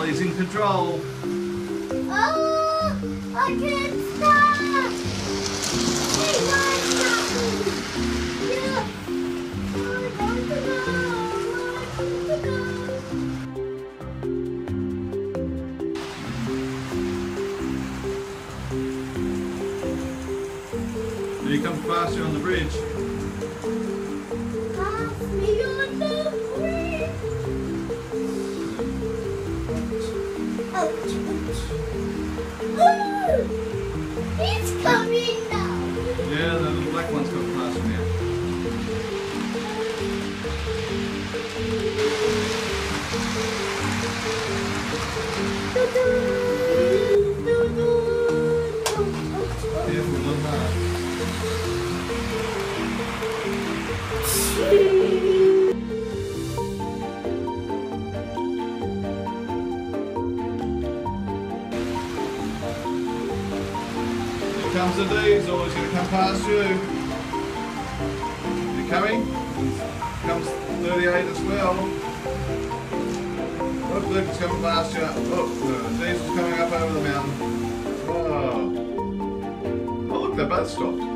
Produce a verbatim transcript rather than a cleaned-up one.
Ollie's in control. Oh, I can't stop. Hey, why stop me? Yeah. I want to go. I want to go. Here he comes past you on the bridge. Pass me on the bridge. Ouch, ouch. Oh, he's coming now. Yeah, the little black one's got past you now. Careful of that. Here comes the diesel, he's going to come past you. You coming? Comes thirty-eight as well. Look, look, it's coming past you. Look, the diesel's coming up over the mountain. Oh, oh look, they both stopped.